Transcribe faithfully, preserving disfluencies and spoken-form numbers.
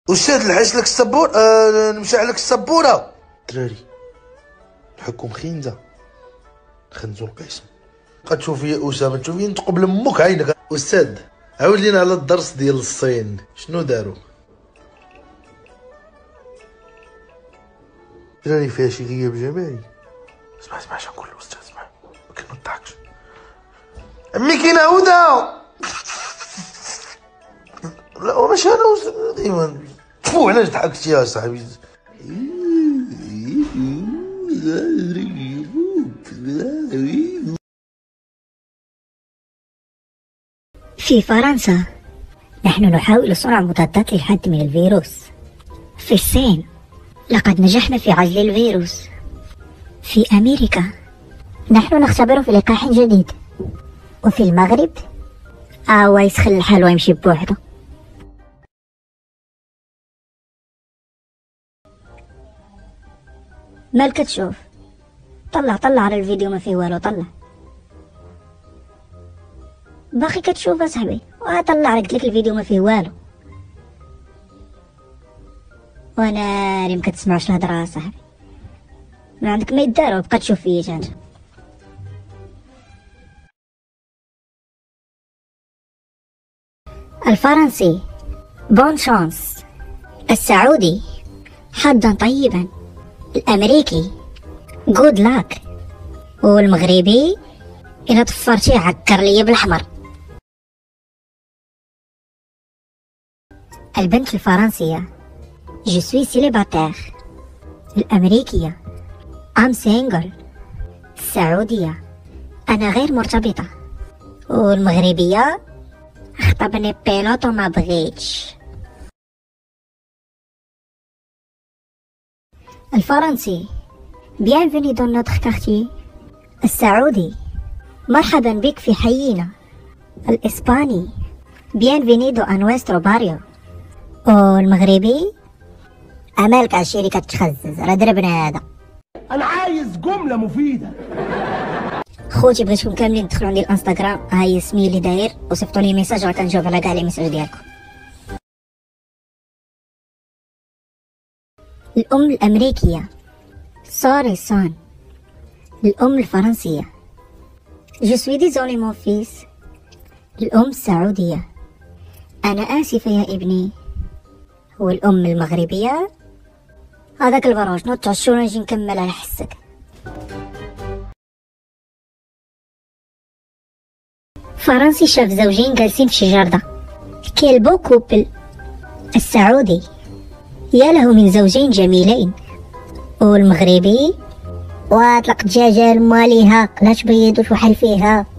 أستاذ نحيش لك السبور، آه نمشي عليك السبورة. دراري الحكم خينزة، خنزو القسم. قد تشوفي يا أسامة، تشوفي نتقبل أمك عينك. أستاذ عاود لينا على الدرس ديال الصين، شنو داروا؟ دراري فيها شي غياب جماعي. اسمع اسمع اش نقول الأستاذ، اسمع ما كنضحكش. عمي كاين عودة. لا ماشي انا ديما تفو. علاش ضحكتي يا صاحبي؟ في فرنسا نحن نحاول صنع مضادات للحد من الفيروس. في الصين لقد نجحنا في عزل الفيروس. في أمريكا نحن نختبر في لقاح جديد. وفي المغرب آه يسخن الحال ويمشي بوحده. مالك تشوف؟ طلع طلع على الفيديو ما فيه والو. طلع باقي كتشوف اصاحبي؟ وطلع قلت لك الفيديو ما فيه والو. وانا اللي مكتسمعش الهضره اصاحبي، ما عندك ما يدار وبقى تشوف فيا انت. الفرنسي بون شانس، السعودي حظا طيبا، الامريكي جود لاك، والمغربي الا طفرتي عكر ليا بالاحمر. البنت الفرنسيه جو سوي سيليباتير، الامريكيه ام سينجل، السعوديه انا غير مرتبطه، والمغربيه خطبني بيلوت وما بغيتش. الفرنسي bienvenue dans notre quartier، السعودي مرحبا بك في حينا، الإسباني bienvenido a nuestro barrio، والمغربي أمالك عشيري كتخزز راه دربنا هذا. أنا عايز جملة مفيدة. خوتي بغيتكم كاملين تدخلوا عندي الانستغرام، هاي اسمي اللي داير، وصيفطوا لي ميساج راه كنجاوب على كاع لي ميساج ديالكم. الأم الأمريكية سوري سون، الأم الفرنسية جو سوي ديزولي مون فيس، الأم السعودية أنا آسفة يا ابني، والأم المغربية هذاك البروج نوض تعشو نجي نكمل على حسك. فرنسي شاف زوجين جالسين في شي جردة، كيل بو كوبل. السعودي يا له من زوجين جميلين، والمغربي واطلق دجاجة لماليها لا تبيض وتوحل فيها.